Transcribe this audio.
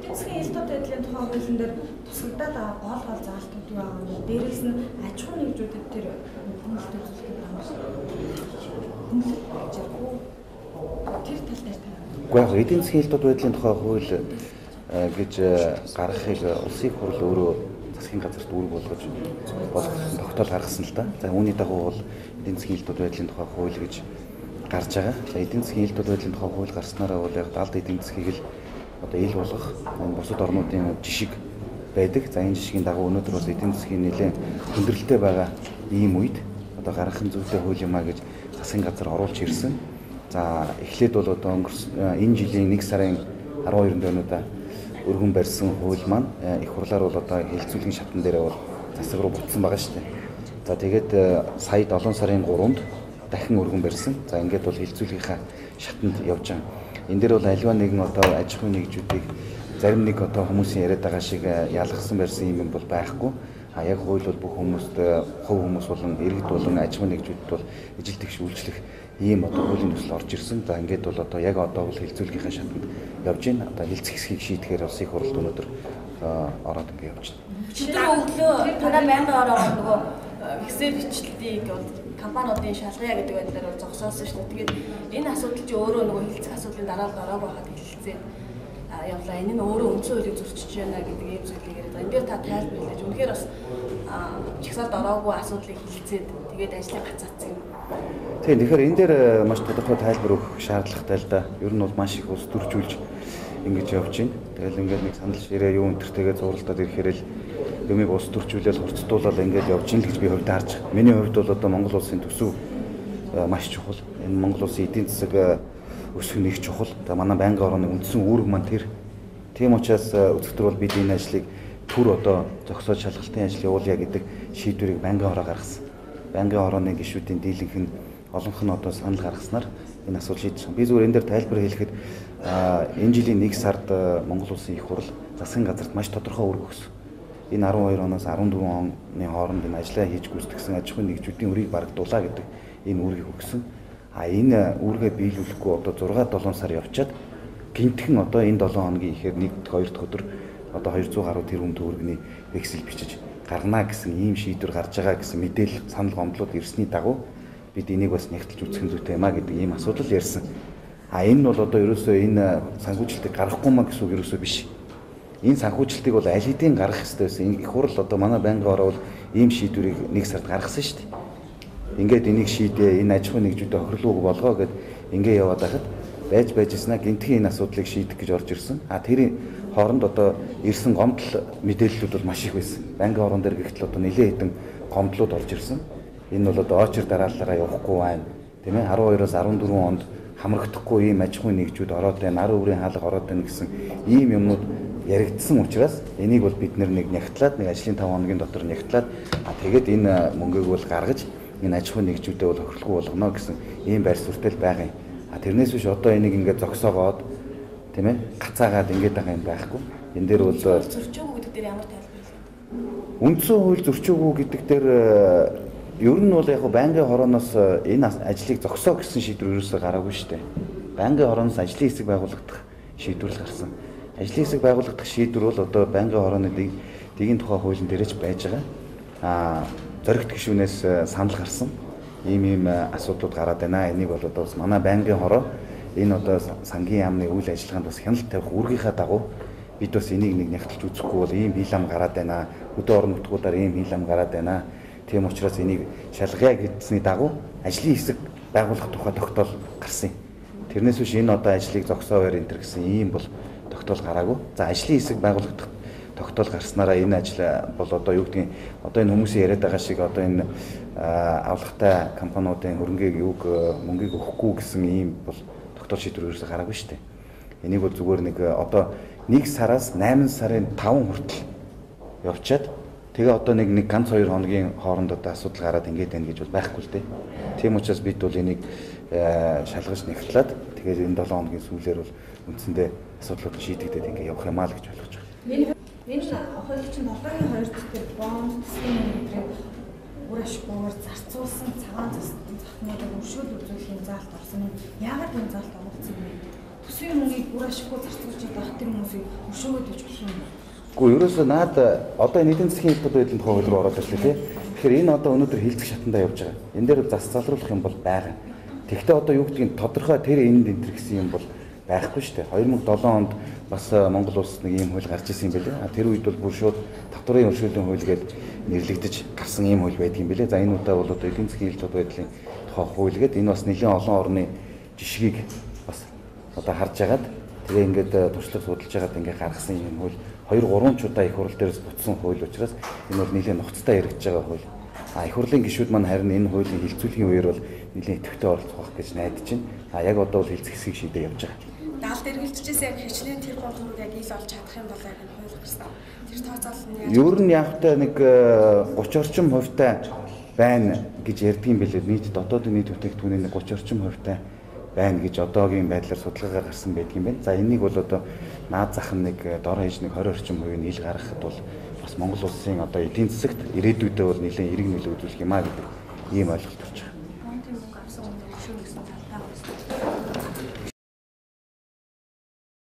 эдийн засгийн хэлтүүд байдлын тухай хуулийн дээр тусгагдаад байгаа гол заалтууд юу байгаа вэ? Дээрээс нь аж ахуй нэгжүүдэд тэр хөнгөлөлт үзүүлэх юм шиг. Хөнгөлөлт хэрэгжихгүй. Тэр тал дээр та. Гэхдээ яг эдийн засгийн хэлтүүд байдлын тухай хууль гэж гаргахыг улсын хурл өөрөө засгийн газарт үүрэг болгож тогтоол гаргасан л да. За үүний дагуу бол эдийн засгийн хэлтүүд байдлын тухай хууль гэж гарч байгаа. За эдийн засгийн хэлтүүд байдлын тухай хууль гарснараа бол яг далд эдийн засгийг л одоо ил болгох бусад орнуудын жишг байдаг. За энэ жишгийн дагуу өнөөдөр бол эдийн засгийн нэлээд хүндрэлтэй байгаа ийм үед одоо гаргахын зүйтэй хууль юмаа гэж засгийн газар оруулж ирсэн. За эхлээд бол одоо энэ жилийн 1 сарын 12-нд өнөөдөр өргөн барьсан хууль маань их хурлаар бол одоо хэлэлцүүлгийн шатан дээр бол засаг руу бутсан байгаа шүү дээ. За тэгээд сая 7 сарын 3-нд дахин өргөн барьсан. За ингээд бол хэлэлцүүлгийнхаа шатанд явж байгаа. Энэ дээр бол аливаа нэгэн одоо аж ахуйн нэгжүүдийг зарим нэг одоо хүмүүсийн яриад байгаа шиг ялгсан барьсан юм бол байхгүй. А яг хууль бол бүх хүмүүст хувь хүмүүс болон иргэд болон аж ахуйн нэгжүүдэд бол ижил тэгш үйлчлэх ийм одоо хуулийн төсөл орж ирсэн. За ингээд бол одоо яг одоо бол хэлэлцүүлгийнхаа шатанд явж байна. Одоо хэлцэх хэсгийг шийдэхээр улсын хурлд өнөөдөр ороод ингээд явж байна. Тэр өглөө танай байнгын ороо нөгөө Excel бичлэлтийг бол компаниудын шалгая гэдэг байдлаар зогсоосон шүү дээ. Тэгээд энэ асуудал чи өөрөө нөгөө хэлцэх асуудлын дараа л ороагүй хахад хэлэлцээ явлаа. Энэ нь өөрөө үндсэн хуулийг зөрчиж байна гэдэг ийм зүйлийг яриад байгаа. Энд дээр та тайлбарлаж үнэхээр бас чагсаалд ороогүй асуудлыг хэлэлцээд тэгээд ажлыг гацаацсан юм. Тийм тэгэхээр энэ дээр маш тодорхой тайлбар өгөх шаардлагатай л да. Ер нь бол маш их ус төржүүлж ингэж явж байна. Тэгэл ингээд нэг сандал ширээ юу өнтөртэйгээ зурлаад ирэхээр л юмыг ус төржүүлэл хурцтуулаад ингээд явж ийн л гэж би хувьд харж байгаа. Миний хувьд бол одоо Монгол улсын төсөв маш чухал. Энэ Монгол улсын эдийн засаг өсөх нэг чухал. Тэгээ манай байнгын орны үндсэн үүрэг маань тэр. Тийм учраас өцгтөр бол бид энэ ажлыг түр одоо зохисоод шалгалтын ажил явуулъя гэдэг шийдвэрийг байнгын ороо гаргасан. Байнгын орооны гишүүдийн дийлэнх нь олонх нь одоо санал гаргаснаар энэ асуудал шийдсэн. Би зүгээр энэ дээр тайлбар хэлэхэд энэ жилийн 1 сард Монгол улсын их хурл засгийн газарт маш тодорхой үүрэг өгсөн. Энэ 12 оноос 14 оны хооронд энэ ажлаа хийж гүйцэтгэсэн аж ахуйн нэгжүүдийн өрийг барагдуулаа гэдэг энэ үүргийг өгсөн. А энэ үүргээ биелүүлэхгүй одоо 6-7 сар явчаад гинтхэн одоо энэ 7 хоногийн ихээр 1-2 дахь өдөр одоо 200 гаруй тэрбум төгрөгийн вексель бичиж гаргана гэсэн ийм шийдвэр гарч байгаа гэсэн мэдээлэл санал гомдлууд ирсний дагуу бид энийг бас нягтлж үзэх зүйтэй юмаа гэдэг ийм асуудал ярьсан. А энэ нь бол одоо ерөөсөө энэ санхүүжилтийг гаргахгүй маа гэсэн үг ерөөсөө биш. Энэ санхүүжилтийг бол аль хэдийн гаргах хэрэгтэй байсан. Их хурл одоо манай байнгын ороо бол ийм шийдвэрийг 1 сард гаргасан шүү дээ. Ингээд энийг шийдээ, энэ аж ахуйн нэгжүүдэд хохирлууг болгоо гэд ингээд яваад байхад байж яснаа гинтхэн энэ асуудлыг шийдэх гэж орж ирсэн. А тэрийн хооронд одоо ирсэн гомдол мэдээллүүд бол маш их байсан. Байнгын орон дээр гихтэл одоо нэлээд хэдэн гомдлууд орж ирсэн. Энэ бол одоо очир дараалалаараа явахгүй байна. Тийм ээ 12-оос 14 онд хамрагдахгүй ийм аж ахуйн нэгжүүд ороод байна, ар өрийн хаалга ороод байна гэсэн ийм юмнууд яригдсан учраас энийг бол бид нэг нягтлаад нэг ажлын 5 хоногийн дотор нягтлаад тэгээд энэ мөнгөийг бол гаргаж энэ аж ахуйн нэгжүүдэд бол хохирлгүй болгоно гэсэн ийм байр суурьтай байгаа юм. Тэрнээс биш одоо энийг ингээд зогсоогоод тийм ээ гацаагаад ингээд байгаа юм байхгүй. Энэ дээр бол зөрчөөгүй гэдэг дээр ямар тайлбар хэлээд. Үндсэн хууль зөрчөөгүй гэдэг дээр ер нь бол яг байнгын хорооноос энэ ажлыг зогсоо гэсэн шийдвэр ерөөсөө гараагүй шүү дээ. Байнгын хорооноос ажлын хэсэг байгуулагдах шийдвэр л гарсан. Ажлын хэсэг байгуулагдах шийдвэр бол одоо байнгын хорооны дэгийн тухай хуулийн дээрэж байж байгаа. Зоригт гишүүнээс санал гарсан. Ийм асуудлууд гараад байна. Энийг бол одоо манай байнгын хороо энэ одоо сангийн яамны үйл ажиллагаанд бас хяналт тавих үүргийнхаа дагуу бид бас энийг нэг нягтлж үзэхгүй бол ийм хил ам гараад байна. Хөдөө орон нутгуудаар ийм хил ам гараад байна. Тийм учраас энийг шалгая гэдсний дагуу ажлын хэсэг байгуулах тухай тогтоол гарсан юм. Тэрнээс биш энэ одоо ажлыг зогсоовэр энэ төр гэсэн ийм бол тогтоол гараагүй. За ажлын хэсэг байгуулагдах тогтоол гарснараа энэ ажил бол одоо юу гэдгийг одоо энэ хүмүүсийн яриад байгаа шиг одоо энэ авлагатай компаниудын хөрөнгийг мөнгийг өгөхгүй гэсэн ийм бол тогтоол шийдвэр ерөөсөй гараагүй шүү дээ. Энийг бол зүгээр нэг одоо 1 сараас 8 сарын 5 хүртэл явчаад тэгээ одоо нэг ганц 2 хоногийн хооронд одоо асуудал гараад ингээд байна гэж бол байхгүй л дээ. Тийм учраас бид бол энийг шалгаж нэгтлээд тэгээд энэ 7 хоногийн сүүлээр бол үндсэндээ асуудлууд шийдэгдээд ингээд явах юмаа л гэж ойлгож байгаа. Энэ хууль чинь 7-гийн 2 дээр бонд системийн үр ашиггүйгээр зарцуулсан цагаан захнуудыг өршөөл үзүүлэхийн заалт орсон юм. Яагаад энэ заалт оруулсан бэ? төсвийн мөнгийг бүр ашиггүй зарцуулж байгаа тэр хүмүүсийг өшөөгөөд гэж болох юм. Гэхдээ ерөөсөө наад одоо энэ эдийн засгийн хэлбэр байдлын тухай хууль руу ороод ирлээ тий. Тэгэхээр энэ одоо өнөөдөр хилцэх шатандаа явж байгаа. Энэ дээр зас залруулах юм бол байгаа. Тэгвэл одоо юу гэдгийг тодорхой тэр энд энэ гэсэн юм бол байхгүй шүү дээ. 2007 онд бас Монгол улс нэг ийм хууль гарч ирсэн юм билээ. Тэр үед бол бүр шууд татварын өршөөлийн хууль гээд нэрлэгдэж гарсан ийм хууль байдаг юм билээ. За энэ удаа бол одоо эдийн засгийн хэлбэр байдлын тухай хууль гээд энэ бас нэлийн олон орны жишгийг бас одоо харж агаад тэгээ ингээд туршлага судалж агаад ингээд гаргасан юм хууль 2-3 ч удаа их хурл дээрээс буцсан хууль учраас энэ бол нэлийн нухацтай яригдж байгаа хууль. Их хурлын гишүүд маань харин энэ хуулийн хилцүүлгийн үеэр бол нэлийн идэвхтэй оролцох гэж найдаж байна. Яг одоо бол хилцэх хэсгийг шийдээ явж байгаа. Даалд эргэлжижээс яг хичнээн тэр болгоомыг яг ил олж чадах юм бол яг энэ хууль гарсан. Тэр тооцоол нь ер нь явтай нэг 30 орчим хувьтай байна гэж ярьдгийм билээ. Нийт дотоодын нийт бүтээгдэхүүний нэг 30 орчим хувьтай байна гэж одоогийн байдлаар судалгаагаар гарсан байдгийн байна. За энийг бол одоо наад зах нь нэг дор хаяж нэг 20 орчим хувийг ил гаргахад бол бас Монгол улсын одоо эдийн засагт ирээдүйдээ бол нэлээд эрг нөлөө үзүүлэх юм аа гэдэг ийм ойлголт төрж байгаа.